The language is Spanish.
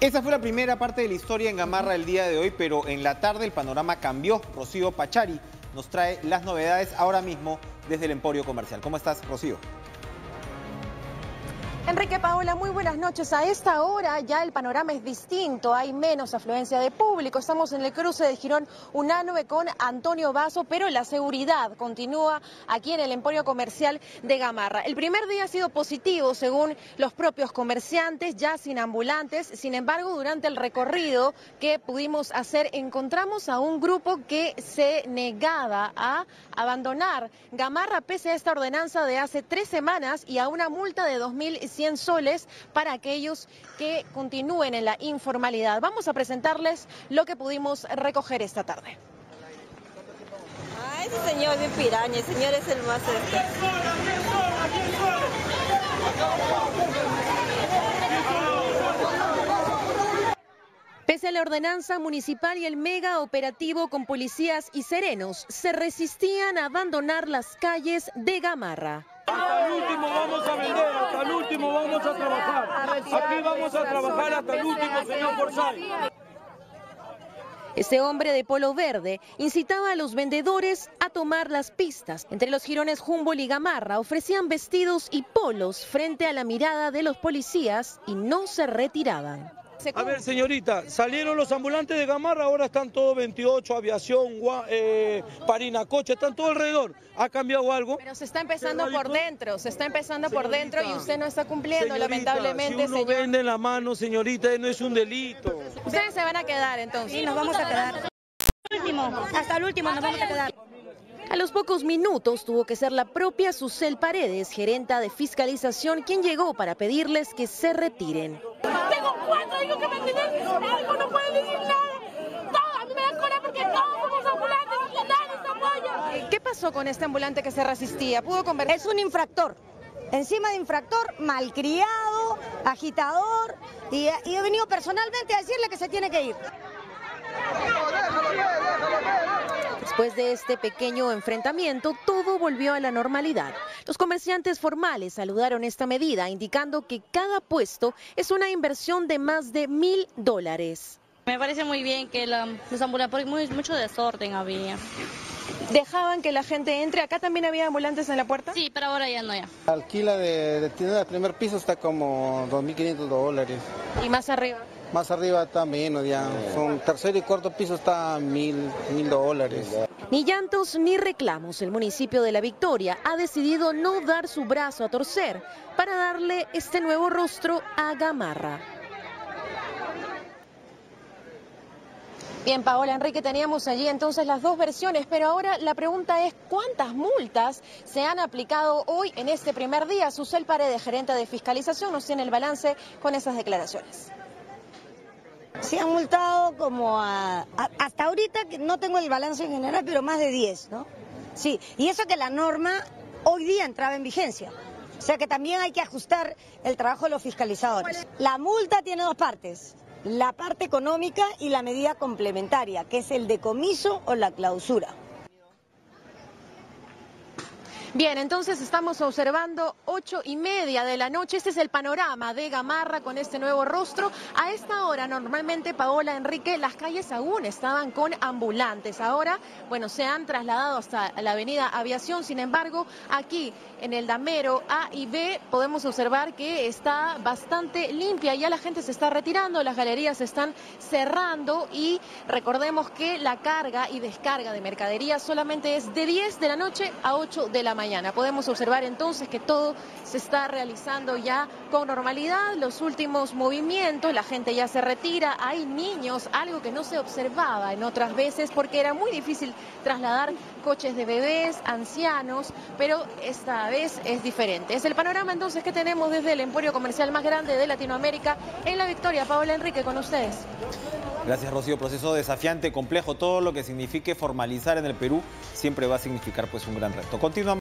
Esa fue la primera parte de la historia en Gamarra el día de hoy, pero en la tarde el panorama cambió. Rocío Pachari nos trae las novedades ahora mismo desde el Emporio Comercial. ¿Cómo estás, Rocío? Enrique, Paola, muy buenas noches. A esta hora ya el panorama es distinto, hay menos afluencia de público. Estamos en el cruce de Girón Unanue con Antonio Basso, pero la seguridad continúa aquí en el Emporio Comercial de Gamarra. El primer día ha sido positivo, según los propios comerciantes, ya sin ambulantes. Sin embargo, durante el recorrido que pudimos hacer, encontramos a un grupo que se negaba a abandonar Gamarra pese a esta ordenanza de hace 3 semanas y a una multa de 2.100 soles para aquellos que continúen en la informalidad. Vamos a presentarles lo que pudimos recoger esta tarde. Ah, ese señor es bien piraña, el señor es el más Pese a la ordenanza municipal y el mega operativo con policías y serenos, se resistían a abandonar las calles de Gamarra. Hasta el último vamos a vender, hasta el último vamos a trabajar. Aquí vamos a trabajar hasta el último, señor Forsyth. Este hombre de polo verde incitaba a los vendedores a tomar las pistas. Entre los jirones Humboldt y Gamarra ofrecían vestidos y polos frente a la mirada de los policías y no se retiraban. A ver, señorita, salieron los ambulantes de Gamarra, ahora están todos 28, aviación, Parinacoche, están todo alrededor. ¿Ha cambiado algo? Pero se está empezando por dentro, y usted no está cumpliendo, señorita, lamentablemente, si uno vende en la mano, señorita, no es un delito. Ustedes se van a quedar entonces. Sí, nos vamos a quedar. Hasta el último nos vamos a quedar. A los pocos minutos tuvo que ser la propia Susel Paredes, gerenta de fiscalización, quien llegó para pedirles que se retiren. Tengo 4 hijos que me tienen algo, no pueden decir nada. Todo, a mí me da cola porque todos somos ambulantes y nadie nos apoya. ¿Qué pasó con este ambulante que se resistía? ¿Pudo conversar? Es un infractor. Encima de infractor, malcriado, agitador, y he venido personalmente a decirle que se tiene que ir. Después de este pequeño enfrentamiento, todo volvió a la normalidad. Los comerciantes formales saludaron esta medida, indicando que cada puesto es una inversión de más de $1.000. Me parece muy bien que los ambulantes, porque mucho desorden había. ¿Dejaban que la gente entre? ¿Acá también había ambulantes en la puerta? Sí, pero ahora ya no, ya. La alquila de tienda de primer piso está como $2.500. ¿Y más arriba? Más arriba está menos ya. Son tercer y cuarto piso está $1.000. Ni llantos ni reclamos. El municipio de La Victoria ha decidido no dar su brazo a torcer para darle este nuevo rostro a Gamarra. Bien, Paola, Enrique, teníamos allí entonces las dos versiones, pero ahora la pregunta es ¿cuántas multas se han aplicado hoy en este primer día? Susel Paredes, gerente de fiscalización, nos tiene el balance con esas declaraciones. Se han multado como hasta ahorita, que no tengo el balance en general, pero más de 10, ¿no? Sí, y eso que la norma hoy día entraba en vigencia. O sea que también hay que ajustar el trabajo de los fiscalizadores. La multa tiene 2 partes. La parte económica y la medida complementaria, que es el decomiso o la clausura. Bien, entonces estamos observando 8:30 de la noche. Este es el panorama de Gamarra con este nuevo rostro. A esta hora, normalmente, Paola, Enrique, las calles aún estaban con ambulantes. Ahora, bueno, se han trasladado hasta la avenida Aviación. Sin embargo, aquí en el damero A y B podemos observar que está bastante limpia. Ya la gente se está retirando, las galerías se están cerrando y recordemos que la carga y descarga de mercadería solamente es de 10 de la noche a 8 de la mañana. Podemos observar entonces que todo se está realizando ya con normalidad, los últimos movimientos, la gente ya se retira, hay niños, algo que no se observaba en otras veces porque era muy difícil trasladar coches de bebés, ancianos, pero esta vez es diferente. Es el panorama entonces que tenemos desde el emporio comercial más grande de Latinoamérica en La Victoria. Paola, Enrique, con ustedes. Gracias, Rocío. Proceso desafiante, complejo. Todo lo que signifique formalizar en el Perú siempre va a significar pues un gran reto. Continuamos.